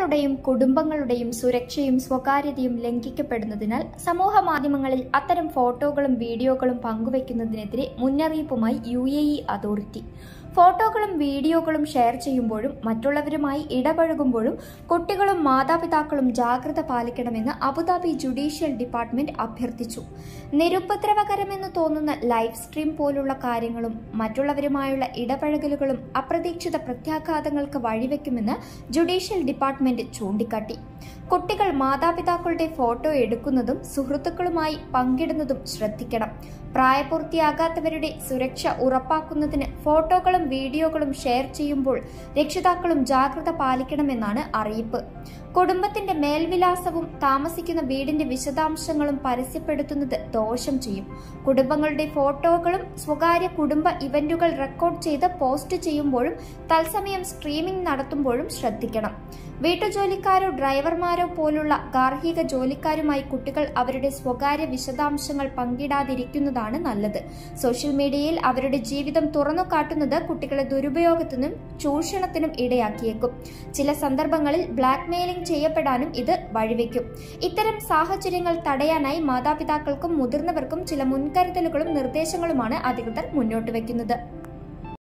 കുട്ടികളുടെയും കുടുംബങ്ങളുടെയും സുരക്ഷയും സ്വകാര്യതയും ലംഘിക്കപ്പെടുന്നതിനാൽ സമൂഹ മാധ്യമങ്ങളിൽ അത്തരം ഫോട്ടോകളും വീഡിയോകളും പങ്കുവയ്ക്കുന്നതിനെതിരെ മുന്നറിയിപ്പുമായി UAE അതോറിറ്റി. ഫോട്ടോകളും വീഡിയോകളും ഷെയർ ചെയ്യുമ്പോഴും മറ്റുള്ളവരുമായി ഇടപഴകുമ്പോഴും കുട്ടികളും മാതാപിതാക്കളും ജാഗ്രത പാലിക്കണമെന്ന് അബുദാബി ജുഡീഷ്യൽ ഡിപ്പാർട്ട്മെന്റ് അഭ്യർത്ഥിച്ചു. നിരുപദ്രവകരമെന്ന് തോന്നുന്ന ലൈവ് സ്ട്രീം പോലുള്ള കാര്യങ്ങളും മറ്റുള്ളവരുമായുള്ള ഇടപഴകലുകളും അപ്രതീക്ഷിത പ്രത്യാഘാതങ്ങൾക്ക് വഴിവെക്കുമെന്ന് ജുഡീഷ്യൽ ഡിപ്പാർട്ട്മെന്റ് ചൂണ്ടിക്കാട്ടി. കുട്ടികൾ മാതാപിതാക്കളുടെ ഫോട്ടോ എടുക്കുന്നതും സുഹൃത്തുക്കളുമായി പങ്കിടുന്നതും ശ്രദ്ധിക്കണം. പ്രായപൂർത്തിയാകാത്തവരുടെ സുരക്ഷ ഉറപ്പാക്കുന്നതിന് ഫോട്ടോകളും വീഡിയോകളും ഷെയർ ചെയ്യുമ്പോൾ രക്ഷിതാക്കളും ജാഗ്രത പാലിക്കണമെന്നാണ് അറിയിപ്പ്. കുടുംബത്തിന്റെ മേൽവിലാസവും താമസിക്കുന്ന വീടിന്റെ വിശദാംശങ്ങളും പരസ്യപ്പെടുത്തുന്നത് ദോഷം ചെയ്യും. കുടുംബങ്ങളുടെ ഫോട്ടോകളും സ്വകാര്യ കുടുംബ ഇവന്റുകൾ റെക്കോർഡ് ചെയ്ത് പോസ്റ്റ് ചെയ്യുമ്പോഴും തത്സമയം സ്ട്രീമിംഗ് നടത്തുമ്പോഴും ശ്രദ്ധിക്കണം. വീട്ടുജോലിക്കാരോ ഡ്രൈവർമാരോ പോലുള്ള ഗാർഹിക ജോലിക്കാരുമായി കുട്ടികൾ അവരുടെ സ്വകാര്യ വിശദാംശങ്ങൾ പങ്കിടാതിരിക്കുന്നതാണ് നല്ലത്. സോഷ്യൽ മീഡിയയിൽ അവരുടെ ജീവിതം തുറന്നു കാട്ടുന്നത് കുട്ടികളെ ദുരുപയോഗത്തിനും ചൂഷണത്തിനും ഇടയാക്കിയേക്കും. ചില സന്ദർഭങ്ങളിൽ ബ്ലാക്ക്മെയിലിംഗ് ചെയ്യപ്പെടാനും ഇത് വഴിവെക്കും. ഇത്തരം സാഹചര്യങ്ങൾ തടയാനായി മാതാപിതാക്കൾക്കും മുതിർന്നവർക്കും ചില മുൻകരുതലുകളും നിർദ്ദേശങ്ങളുമാണ് അധികൃതർ മുന്നോട്ട് വയ്ക്കുന്നത്.